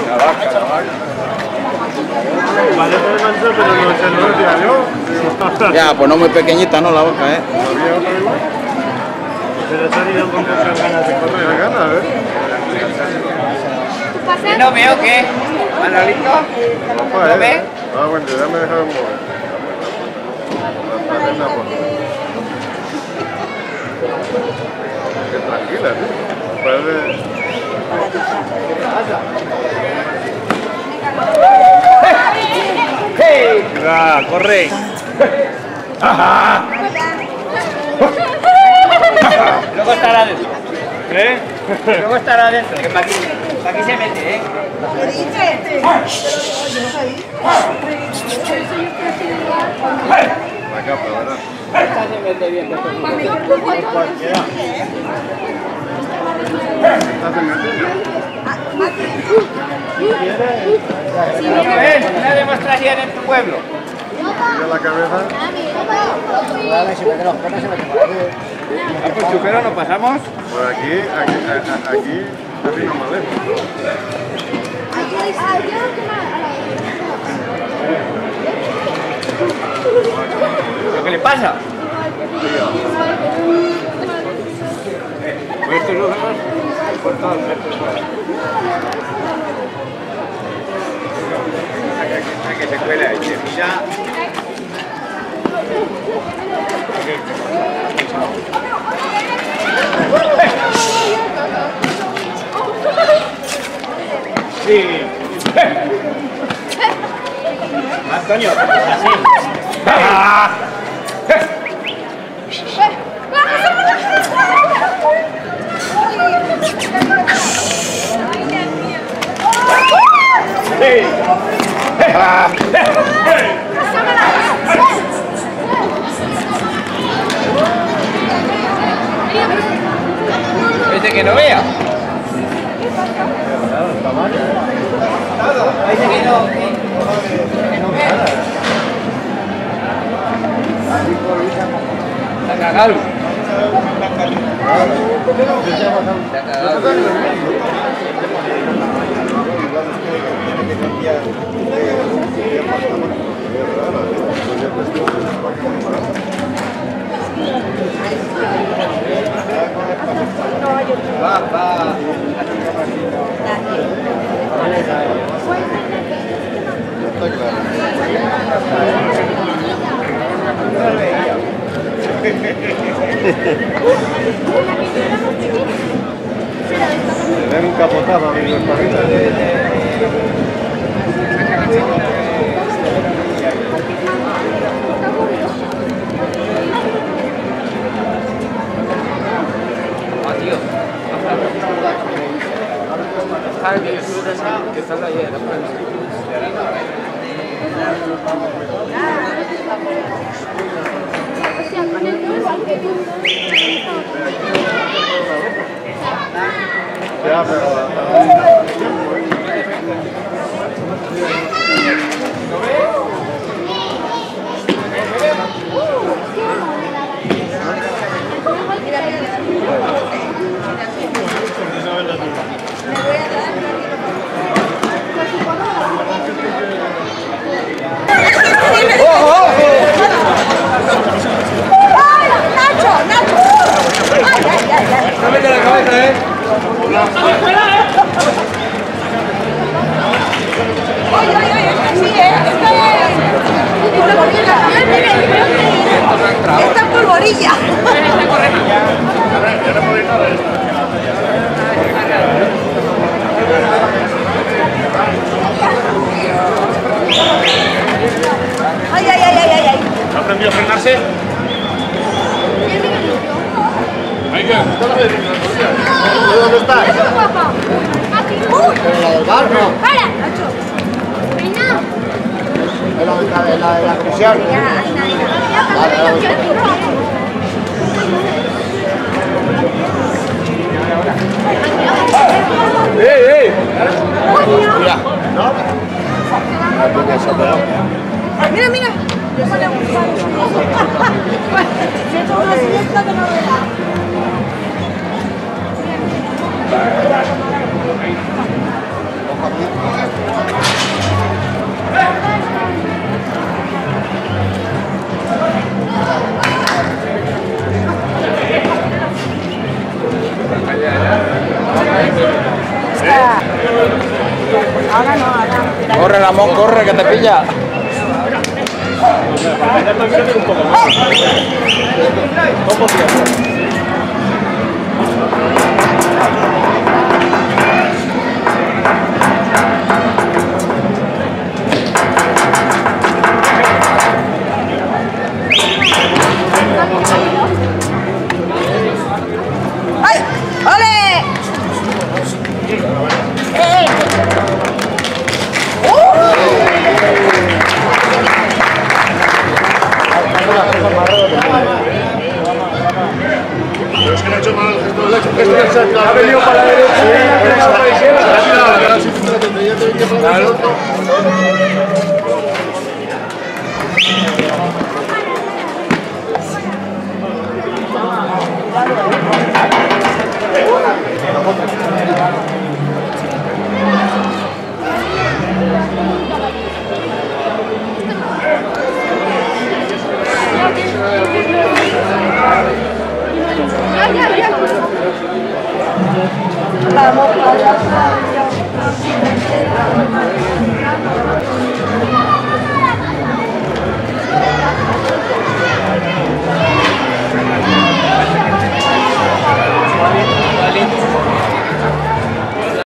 Parece manso, pero no se lo decía yo. Ya, pues no muy pequeñita, ¿no? La vaca, ¿eh? Pero se han ido con muchas ganas de correr. ¿Qué ganas, ¿No veo qué? ¿Manolito? ¿No ve? Ah, bueno, ya me dejaron mover. Qué tranquila, ¿eh? Parece... ¡Hey! ¡Corre! Luego estará dentro. ¿Eh? Luego estará dentro, que para aquí se mete, ¿eh? La capa, ¿verdad? Esta se mete bien. ¿Estás en medio? Una demostración en tu pueblo. Mira la cabeza. ¿A por Chupero no pasamos? Por aquí, así no me lejos. ¿Qué le pasa? Pues esto no lo hemos cortado. A que se cuela y se mira. Sí. Antonio, así. ¿Este que no vea? Dice que no vea. Está cagado. Le den un capotazo a mis dos perritas. Ya, pero... Esta polvorilla. Ay, ay, ay, ay, ay. ¿Ha aprendido a frenarse? ¿Dónde estás? En la del bar, no. ¡Para! Nacho. Venga. En la de la comisión. Vale, ¡eh! Mira. Mira, mira. Le pone un palo. Se toma una siesta que no verá. Ahora no, ahora. Corre, Ramón, corre, que te pilla. ¡Ay! ¡Ole! Es que no ha hecho mal el gesto, le ha hecho un gesto, ha venido para la derecha, claro. Vamos para allá.